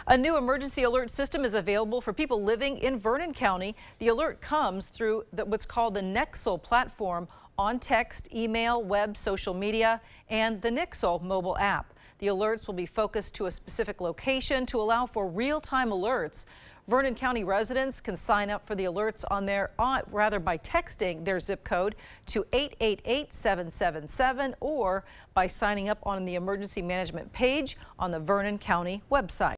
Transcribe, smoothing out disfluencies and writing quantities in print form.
A new emergency alert system is available for people living in Vernon County. The alert comes through what's called the Nexel platform on text, email, web, social media, and the Nexel mobile app. The alerts will be focused to a specific location to allow for real-time alerts. Vernon County residents can sign up for the alerts by texting their zip code to 888-777 or by signing up on the emergency management page on the Vernon County website.